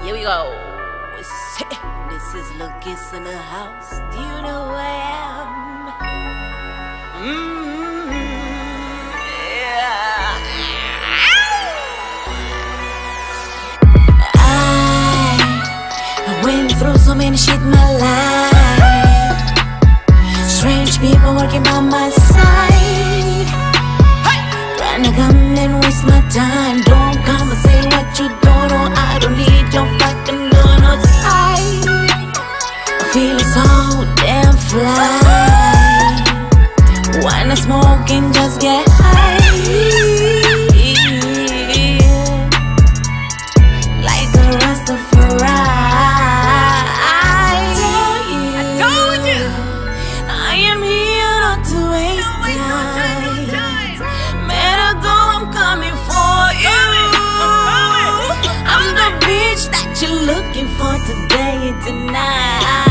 Here we go. This is Lil KİSS in the house. Do you know who I am? Yeah. I went through so many shit in my life. Strange people working by my side. Trying to come and waste my time. Don't come and say what you don't know. I don't need your fucking donuts. I feel so damn fly. Why not smoke and just get high? Like a Rastafari. I told you I am here not to waste time. Better go, I'm coming for you. I'm the bitch that you're looking for today and tonight.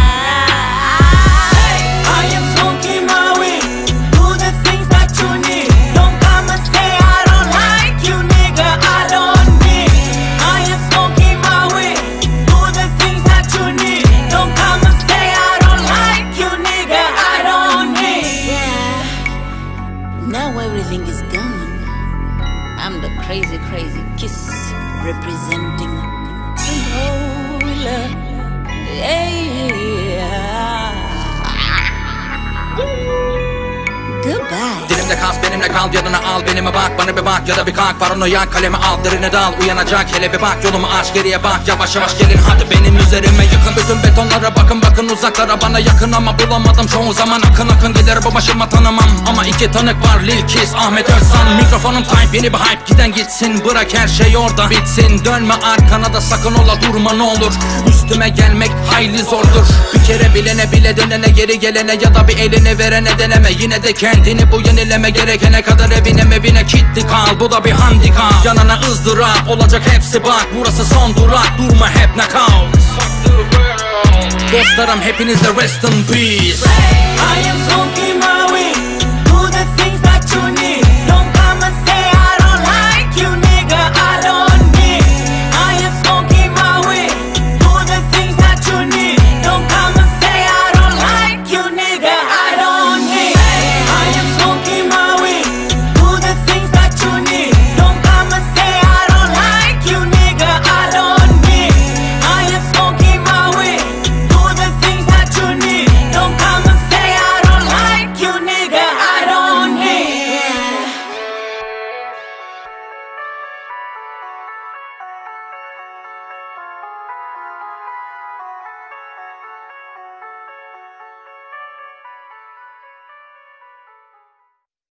I am smoking my weed. Do the things that you need. Don't come and say I don't like you, nigga. I don't need. I am smoking my weed. Do the things that you need. Don't come and say I don't like you, nigga. I don't need. Yeah. Now everything is done. I'm the crazy KİSS representing the whole love. Goodbye. Dilimde kas benimle kal, yanına al benime bak. Bana bir bak ya da bir kalk, paranoya kalemi al, derine dal. Uyanacak hele bir bak, yolumu aç, geriye bak. Yavaş yavaş gelin hadi benim üzerime yıkın. Bütün betonlara bakın uzaklara bana yakın. Ama bulamadım çoğu zaman, akın gider bu başıma tanımam. Ama iki tanık var, Lil KİSS, Ahmet Özhan. Mikrofonum type, yeni bir hype, giden gitsin. Bırak her şey orada bitsin. Dönme arkana da sakın ola, durma ne olur. Üstüme gelmek hayli zordur. Bir kere bilene bile denene, geri gelene ya da bir eline verene deneme. Yine de kendini bu yenileme, gerekene kadar evine kilitli kal. Bu da bir handikap, yanına ızdırap olacak hepsi bak. Burası son durak, durma hep knockout. Dostlarım hepinize rest in peace. I am smoking